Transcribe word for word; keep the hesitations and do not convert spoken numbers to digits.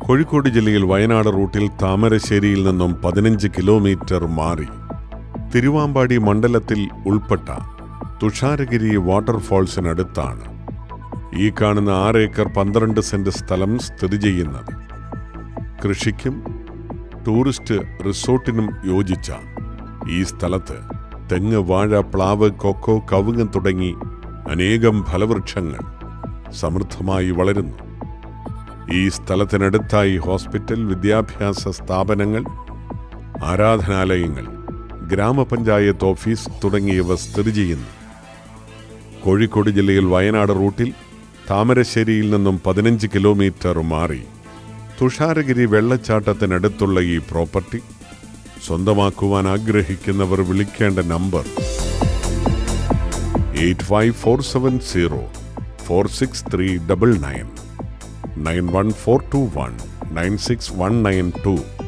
കോഴിക്കോട് ജില്ലയിൽ വയനാട് റൂട്ടിൽ താമരശ്ശേരിയിൽ നിന്നും പതിനഞ്ച് കിലോമീറ്റർ മാറി തിരുവാമ്പാടി മണ്ഡലത്തിൽ ഉൾപ്പെട്ട തുഷാരഗിരി വാട്ടർഫാൾസിനടുത്താണ് ഈ കാണുന്ന ആറ് ഏക്കർ പന്ത്രണ്ട് സെന്റ് സ്ഥലം സ്ഥിതി ചെയ്യുന്നത്. കൃഷിക്കും ടൂറിസ്റ്റ് റിസോർട്ടിനും യോജിച്ച ഈ സ്ഥലത്ത് തെങ്ങ്, വാഴ, പ്ലാവ്, കൊക്കോ, കവുങ്ങ് തുടങ്ങി അനേകം ഫലവൃക്ഷങ്ങൾ സമൃദ്ധമായി വളരുന്നു. ഈ സ്ഥലത്തിനടുത്തായി ഹോസ്പിറ്റൽ, വിദ്യാഭ്യാസ സ്ഥാപനങ്ങൾ, ആരാധനാലയങ്ങൾ, ഗ്രാമപഞ്ചായത്ത് ഓഫീസ് തുടങ്ങിയവ സ്ഥിതി ചെയ്യുന്നു. കോഴിക്കോട് ജില്ലയിൽ വയനാട് റൂട്ടിൽ താമരശ്ശേരിയിൽ നിന്നും പതിനഞ്ച് കിലോമീറ്റർ മാറി തുഷാരഗിരി വെള്ളച്ചാട്ടത്തിനടുത്തുള്ള ഈ പ്രോപ്പർട്ടി സ്വന്തമാക്കുവാൻ ആഗ്രഹിക്കുന്നവർ വിളിക്കേണ്ട number eight five four seven zero four six three double nine nine one four two one nine six one nine to.